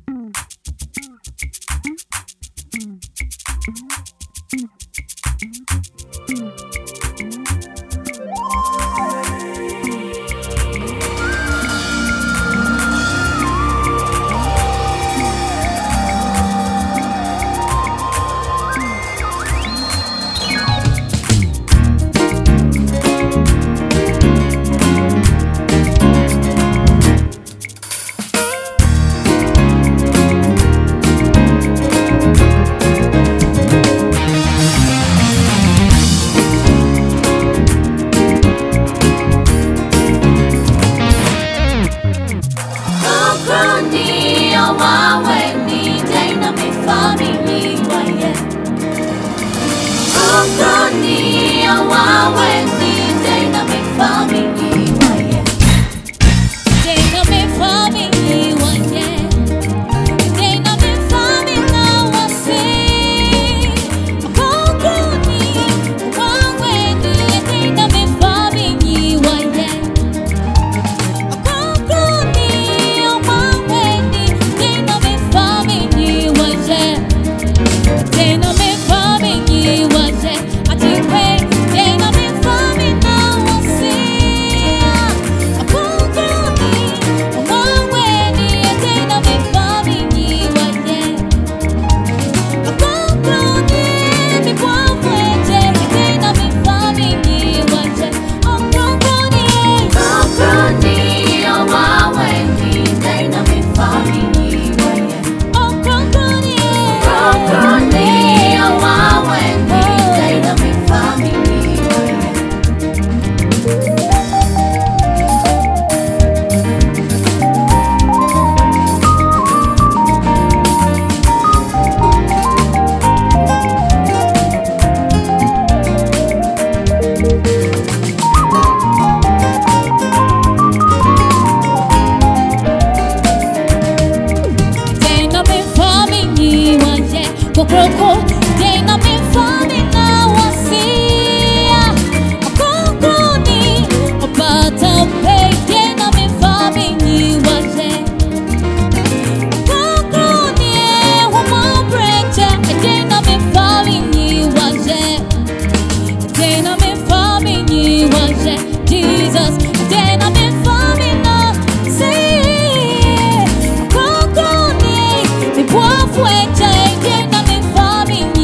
Okronkroni, awaweni, dynamic farming, dynamic farming, dynamic farming, now I see. Okronkroni, awaweni, dynamic farming, Okronkroni, awaweni, dynamic farming, dynamic farming, I think dynamic farming now I see. Okronkroni, awaweni, dynamic farming, Okronkroni, mi bwafweje, dynamic farming, Okronkroni, Okronkroni, awaweni, dynamic farming, Okronkroni, Okronkroni, awaweni, dynamic farming, dynamic farming, Okronkroni, dynamic farming now I see. Okronkroni, obatambe, dynamic farming, Okronkroni, wamabrecha, dynamic farming, dynamic farming, Jesus, dynamic farming now see. Okronkroni, mi bwafweje, dynamic farming,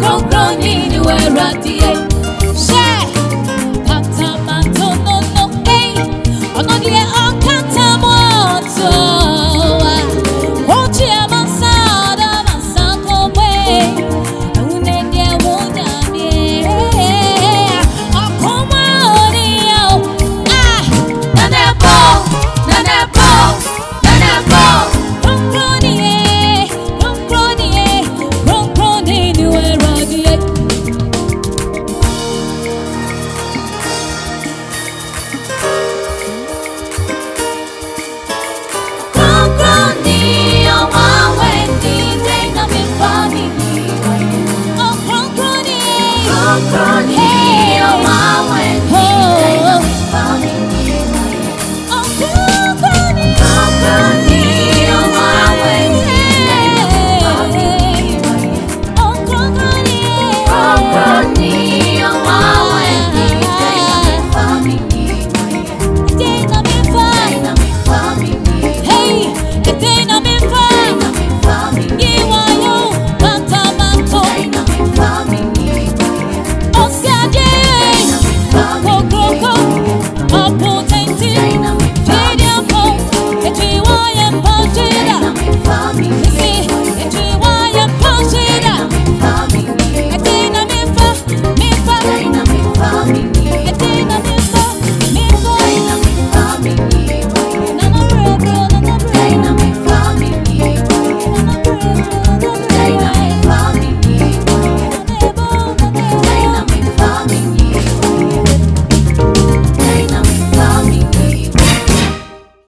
Okronkroni ni wera die.